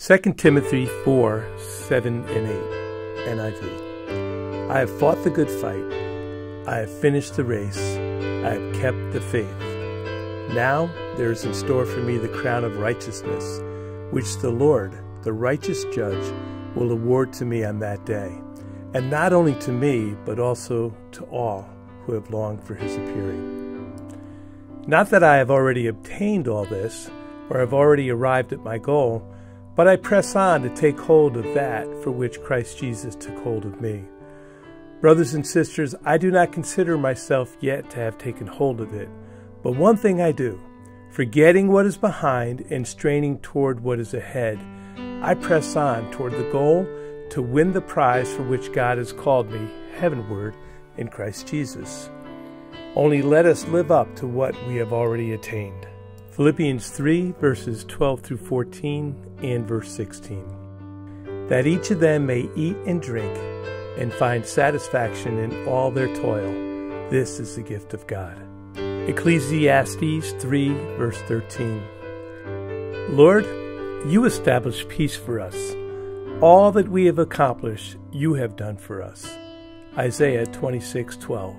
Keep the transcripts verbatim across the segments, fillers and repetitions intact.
Second Timothy four, seven and eight, N I V. I have fought the good fight. I have finished the race. I have kept the faith. Now there is in store for me the crown of righteousness, which the Lord, the righteous judge, will award to me on that day, and not only to me, but also to all who have longed for his appearing. Not that I have already obtained all this, or have already arrived at my goal, but I press on to take hold of that for which Christ Jesus took hold of me. Brothers and sisters, I do not consider myself yet to have taken hold of it, but one thing I do, forgetting what is behind and straining toward what is ahead, I press on toward the goal to win the prize for which God has called me heavenward in Christ Jesus. Only let us live up to what we have already attained. Philippians three, verses twelve through fourteen, and verse sixteen. That each of them may eat and drink, and find satisfaction in all their toil. This is the gift of God. Ecclesiastes three, verse thirteen. Lord, you establish peace for us. All that we have accomplished, you have done for us. Isaiah twenty-six, twelve.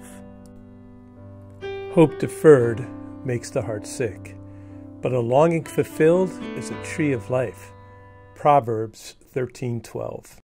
Hope deferred makes the heart sick, but a longing fulfilled is a tree of life. Proverbs thirteen, twelve.